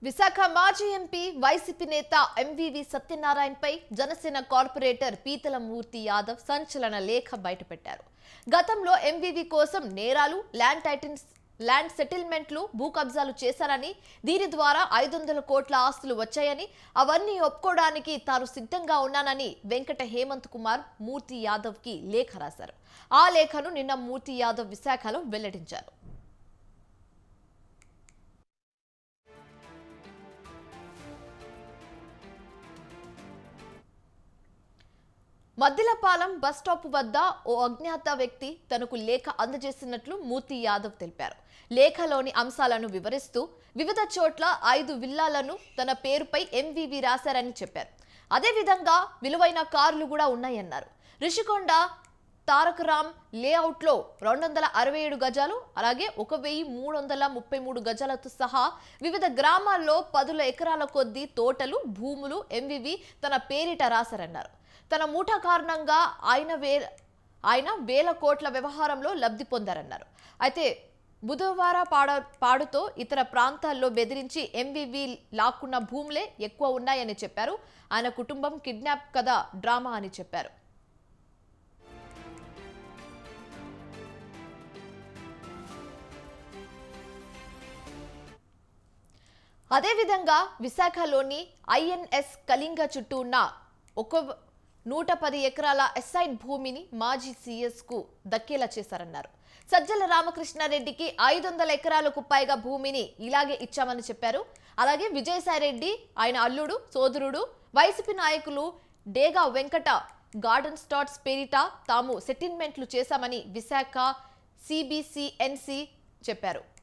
విశాఖ మాజీ MP YCP నేత MVV సత్యనారాయణపై జనసేన కార్పొరేటర్ పీతల మూర్తి యాదవ్ సంచలన లేఖ బయటపెట్టారు. గతంలో ఎంవీవీ కోసం నేరాలు, ల్యాండ్ సెటిల్మెంట్లు, భూ కబ్జాలు చేశారని, దీని ద్వారా 500 కోట్ల ఆస్తులు వచ్చాయని, అవన్నీ ఒప్పుకోవడానికి తాను సిద్ధంగా ఉన్నానని వెంకట హేమంత్ కుమార్ మూర్తి యాదవ్ కి లేఖ రాశారు. ఆ లేఖను నిన్న మూర్తి యాదవ్ విశాఖలో వెల్లడించారు. మద్దిలపాలెం బస్ స్టాప్ వద్ద ఓ అజ్ఞాత వ్యక్తి తనకు లేఖ అందజేసినట్లు మూర్తి యాదవ్ తెలిపారు. లేఖలోని అంశాలను వివరిస్తూ వివిధ చోట్ల 5 విల్లాలను తన పేరుపై ఎంవీవీ రాశారని చెప్పారు. అదేవిధంగా విలువైన కార్లు కూడా ఉన్నాయన్నారు. రిషికొండ తారకరామ్ లేఅవుట్లో 267 గజాలు, అలాగే 1333 గజాలతో సహా వివిధ గ్రామాల్లో 10 ఎకరాల కొద్దీ తోటలు, భూములు ఎంవీవీ తన పేరిట రాశారన్నారు. తన మూఠ కారణంగా ఆయన వేల కోట్ల వ్యవహారంలో లబ్ధి పొందారన్నారు. అయితే బుధవార పాడుతో ఇతర ప్రాంతాల్లో బెదిరించి ఎంవీవీ లాక్కున్న భూములే ఎక్కువ ఉన్నాయని చెప్పారు. ఆయన కుటుంబం కిడ్నాప్ కథ డ్రామా అని చెప్పారు. అదేవిధంగా విశాఖలోని ఐఎన్ఎస్ కళింగ చుట్టూ ఉన్న 110 ఎకరాల ఎస్ఐన్ భూమిని మాజీ సీఎస్ కు దక్కేలా చేశారన్నారు. సజ్జల రామకృష్ణారెడ్డికి 500 ఎకరాలకు పైగా భూమిని ఇలాగే ఇచ్చామని చెప్పారు. అలాగే విజయసాయిరెడ్డి, ఆయన అల్లుడు, సోదరుడు, వైసీపీ నాయకులు డేగా వెంకట గార్డెన్ స్టాట్స్ పేరిట తాము సెటిల్మెంట్లు చేశామని విశాఖ సిబిసిఎన్సి చెప్పారు.